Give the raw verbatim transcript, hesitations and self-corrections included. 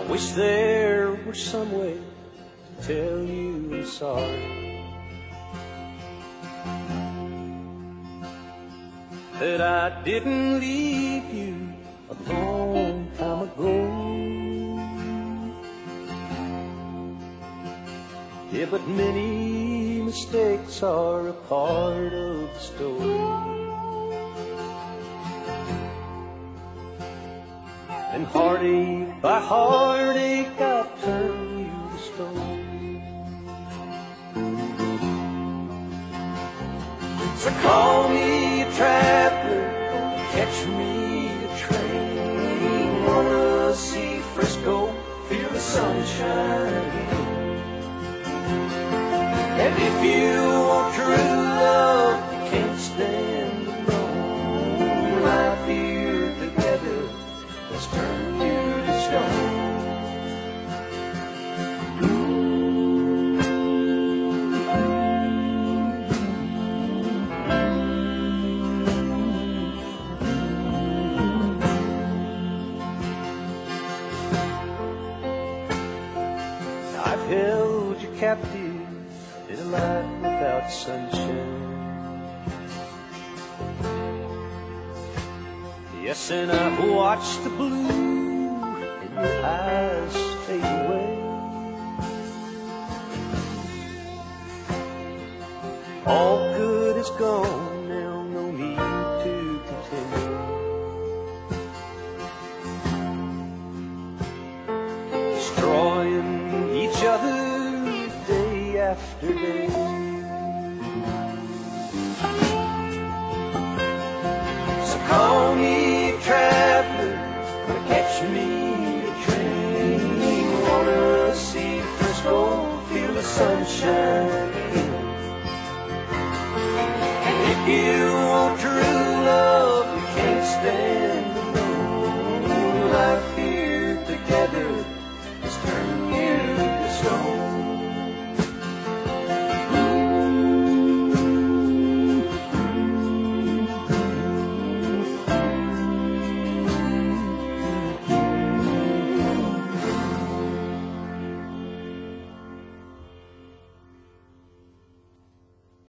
Wish there were some way to tell you I'm sorry, that I didn't leave you a long time ago. Yeah, but many mistakes are a part of the story, and heartache by heartache I've turned you to stone. So call me a traveler, catch me a train, wanna see Frisco, feel the sunshine. And if you want true love, you can't stand alone. Life here together has turned you to stone. I've held you captive in a life without sunshine. Yes, and I've watched the blue in your eyes fade away. All good is gone now, no need to continue. Destroying each other day after day.